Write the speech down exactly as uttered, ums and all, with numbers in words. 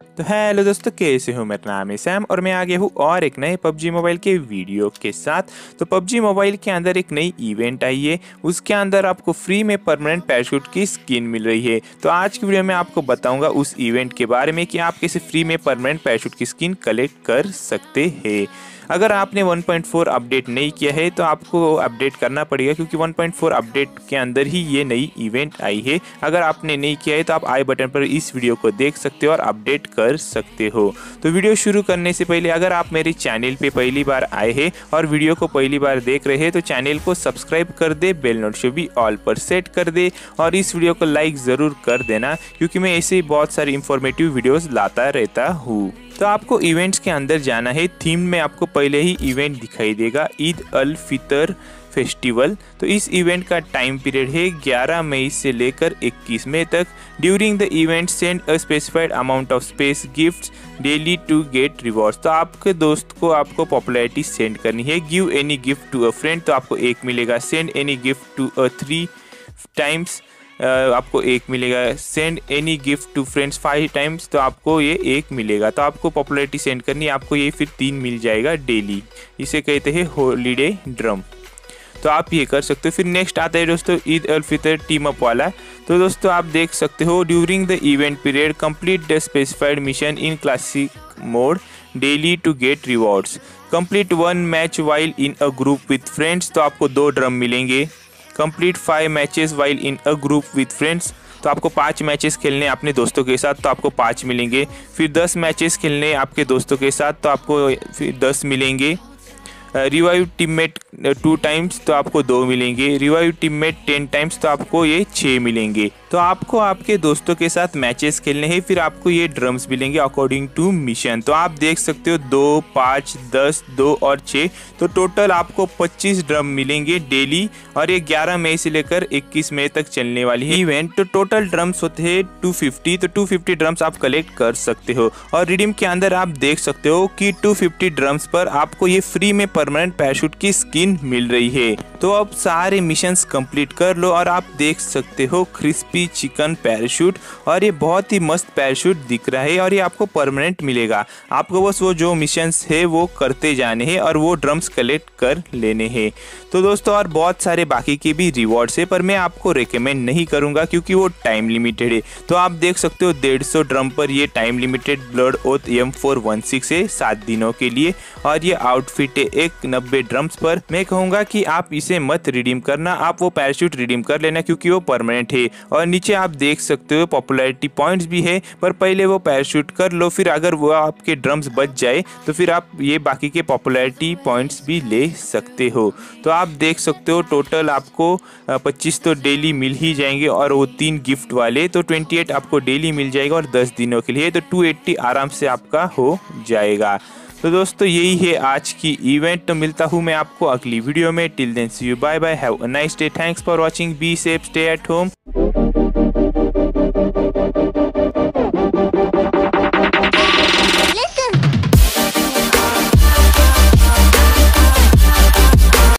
तो हेलो दोस्तों, कैसे हो? मेरा नाम है सैम और मैं आ गया हूँ और एक नए पबजी मोबाइल के वीडियो के साथ। तो पबजी मोबाइल के अंदर एक नई इवेंट आई है, उसके अंदर आपको फ्री में परमानेंट पैराशूट की स्किन मिल रही है। तो आज की वीडियो में आपको बताऊंगा उस इवेंट के बारे में कि आप कैसे फ्री में परमानेंट पैराशूट की स्किन कलेक्ट कर सकते हैं। अगर आपने वन पॉइंट फोर अपडेट नहीं किया है तो आपको अपडेट करना पड़ेगा, क्योंकि वन पॉइंट फोर अपडेट के अंदर ही ये नई इवेंट आई है। अगर आपने नहीं किया है तो आप आई बटन पर इस वीडियो को देख सकते हो और अपडेट कर सकते हो। तो वीडियो शुरू करने से पहले अगर आप मेरे चैनल पे पहली बार आए हैं और वीडियो को पहली बार देख रहे हैं तो चैनल को सब्सक्राइब कर दे, बेल नोटिफिकेशन भी ऑल पर सेट कर दे और इस वीडियो को लाइक ज़रूर कर देना, क्योंकि मैं ऐसे ही बहुत सारी इंफॉर्मेटिव वीडियोज़ लाता रहता हूँ। तो आपको इवेंट्स के अंदर जाना है। थीम में आपको पहले ही इवेंट दिखाई देगा, ईद अल फितर फेस्टिवल। तो इस इवेंट का टाइम पीरियड है ग्यारह मई से लेकर इक्कीस मई तक। During the event send a specified amount of space gifts daily to get rewards. तो आपके दोस्त को आपको पॉपुलैरिटी सेंड करनी है। Give any gift to a friend, तो आपको एक मिलेगा। Send any gift to a three times, आपको एक मिलेगा। Send any gift to friends five times, तो आपको ये एक मिलेगा। तो आपको पॉपुलैरिटी सेंड करनी है, आपको ये फिर तीन मिल जाएगा डेली। इसे कहते हैं हॉलीडे ड्रम। तो आप ये कर सकते हो। फिर नेक्स्ट आता है दोस्तों ईद अल फितर टीम अप वाला। तो दोस्तों आप देख सकते हो, during the event period complete the specified mission in classic mode daily to get rewards. Complete one match while in a group with friends, तो आपको दो ड्रम मिलेंगे। Complete five matches while in a group with friends, तो आपको पाँच matches खेलने अपने दोस्तों के साथ, तो आपको पाँच मिलेंगे। फिर दस मैचेस खेलने आपके दोस्तों के साथ, तो आपको फिर दस मिलेंगे। रिवाइव टीममेट टू टाइम्स, तो आपको दो मिलेंगे। रिवाइव टीममेट टेन टाइम्स, तो आपको ये छः मिलेंगे। तो आपको आपके दोस्तों के साथ मैचेस खेलने हैं, फिर आपको ये ड्रम्स मिलेंगे अकॉर्डिंग टू मिशन। तो आप देख सकते हो दो, पाँच, दस, दो और छः, तो टोटल आपको पच्चीस ड्रम मिलेंगे डेली। और ये ग्यारह मई से लेकर इक्कीस मई तक चलने वाली है इवेंट। तो टोटल ड्रम्स होते हैं टू फिफ्टी, तो टू फिफ्टी ड्रम्स आप कलेक्ट कर सकते हो। और रिडीम के अंदर आप देख सकते हो कि टू फिफ्टी ड्रम्स पर आपको ये फ्री में परमानेंट पैराशूट की स्किन मिल रही है। तो अब सारे मिशंस कंप्लीट कर लो और आप देख सकते हो क्रिस्पी चिकन पैराशूट, और ये बहुत ही मस्त पैराशूट दिख रहा है और ये आपको परमानेंट मिलेगा। आपको बस वो जो मिशंस है वो करते जाने हैं और वो ड्रम्स कलेक्ट कर लेने हैं। तो दोस्तों और बहुत सारे बाकी के भी रिवॉर्ड्स है, पर मैं आपको रिकमेंड नहीं करूंगा क्योंकि वो टाइम लिमिटेड है। तो आप देख सकते हो डेढ़ सौ ड्रम पर ये time limited blood oath M four one six है सात दिनों के लिए, और ये आउटफिट है एक नब्बे ड्रम्स पर। मैं कहूँगा कि आप इसे मत रिडीम करना, आप वो पैराशूट रिडीम कर लेना क्योंकि वो परमानेंट है। और नीचे आप देख सकते हो पॉपुलैरिटी पॉइंट्स भी है, पर पहले वो पैराशूट कर लो, फिर अगर वो आपके ड्रम्स बच जाए तो फिर आप ये बाकी के पॉपुलैरिटी पॉइंट्स भी ले सकते हो। तो आप देख सकते हो टोटल आपको पच्चीस तो डेली मिल ही जाएंगे, और वो तीन गिफ्ट वाले तो अट्ठाईस आपको डेली मिल जाएगा और दस दिनों के लिए, तो दो सौ अस्सी आराम से आपका हो जाएगा। तो दोस्तों यही है आज की इवेंट। तो मिलता हूँ मैं आपको अगली वीडियो में। Till then see you, bye bye, have a nice day, thanks for watching, be safe, stay at home.